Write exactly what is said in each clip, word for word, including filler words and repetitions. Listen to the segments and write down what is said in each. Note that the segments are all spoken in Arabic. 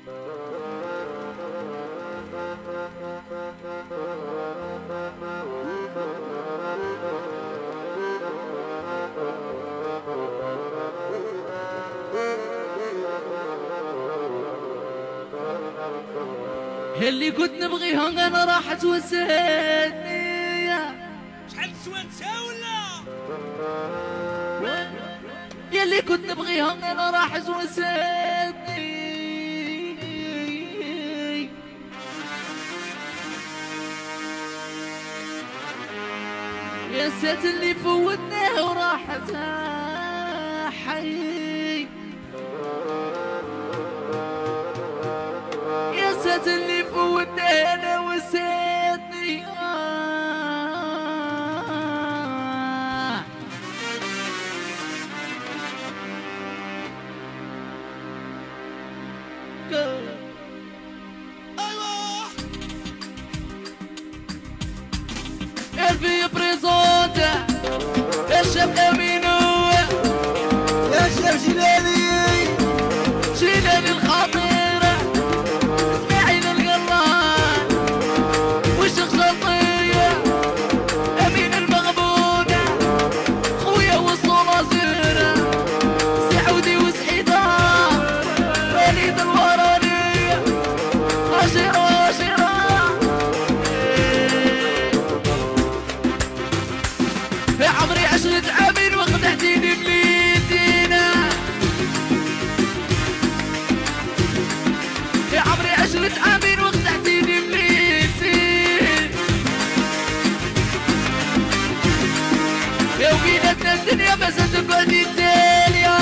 اللي كنت نبغيها انا راحت وسهتني. شحال سوانتها ولا يلي كنت نبغيها انا راحت وسهتني. يا سات اللي فوتناه وراحت حي. يا سات اللي فوتناه انا وسهتني. ايوا الفي بريزونت الشاب امينو يا شاب جلالي جيلاني الخطيرة اسماعيل القران والشيخ شطية امين المغبونة خويا والصولة زينة سعودي وسعيدة وليد الورانية عشرة عشرة. يا عمري عشرة عامين وخدعتيني بليتينا. يا عمري عشرة عامين وخدعتيني بليتين. يا وبيناتنا الدنيا بس تقعدي تالية.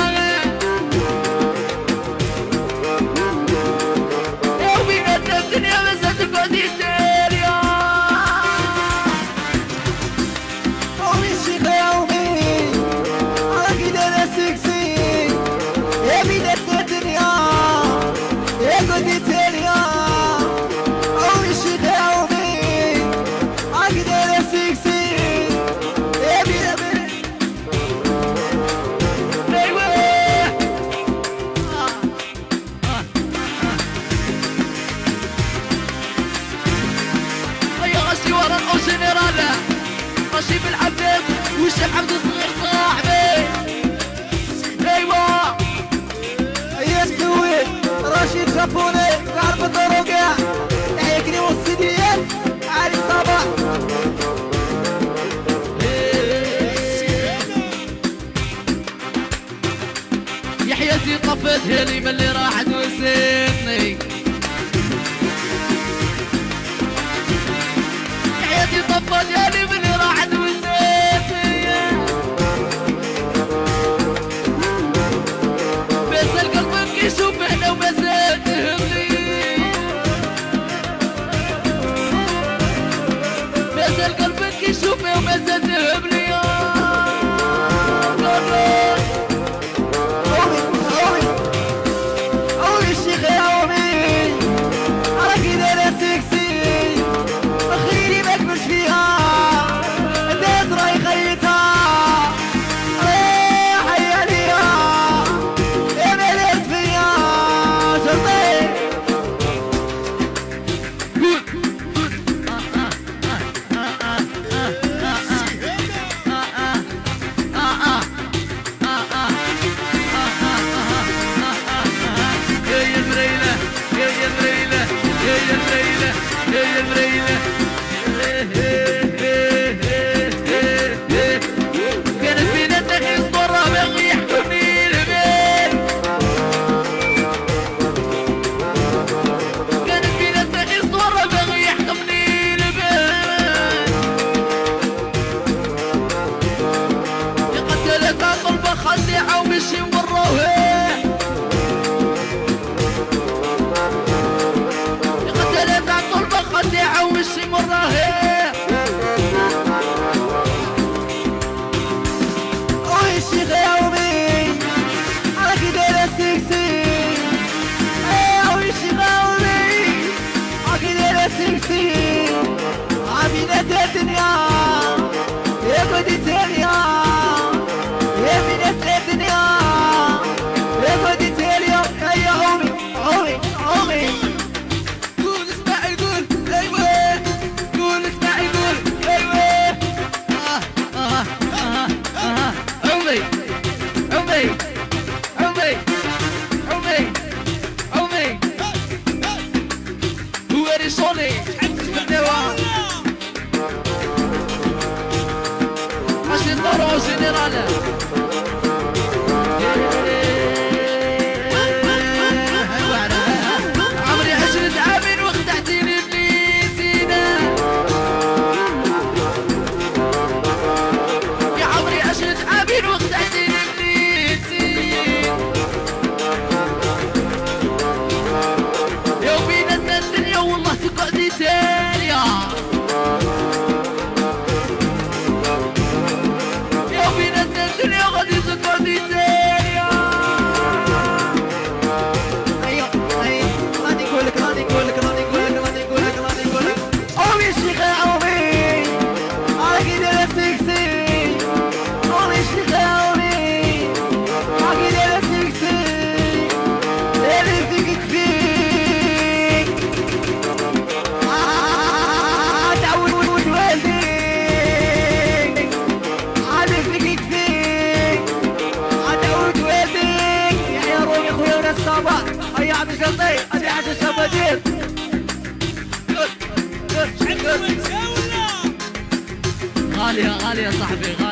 يا وبيناتنا الدنيا بس تقعدي تالية. قومي الشيخ يومي اكيد انا سكسي يا بيدتنا الدنيا يا قدي تاليا. قومي الشيخ يومي اكيد انا سكسي يا بيدتنا. ايوه هيا غشي ورا الاو جنرال غشي بالعباس والشيخ عبد الصغير صاحبي. ايوه هيا مسوي رشيد جابوني تعرف الدورو كاع تحيكني والسيديات علي الصباح. يا حياتي طفت هلي من اللي راحت وسيتني. يا حياتي طفت هلي من اللي راحت وسيتني. بس القلب يشوف هنا وما زال تهمني. بس القلب يشوف وما زال تهمني. قومي الشيخ يومي اكيد انا سكسي خيري ما كبرش فيها عمي عمي عمي عمي هو ريسوني بالدواء ماشي ندورو جنرال عمري عشرة عامين وخدعتيني بليتينا يا عمري عشرة عامين وخدعتيني بليتينا يا وبيناتنا الدنيا والله تقعدي تانية يا وبيناتنا الدنيا غادي تقعدي تانية ايوه ايوه راني نقولك راني نقولك راني نقولك راني نقولك راني نقولك اومي الشيخ يا اومي راكي دايره سكسي اومي الشيخ يا اومي راكي دايره سكسي اللي فيك كفيك تعود والديك عادي فيك كفيك تعود والديك يا رومي خويا وناس الصباح هيا عبد الجلطي هادي عشا الشبادير غالية غالية صاحبي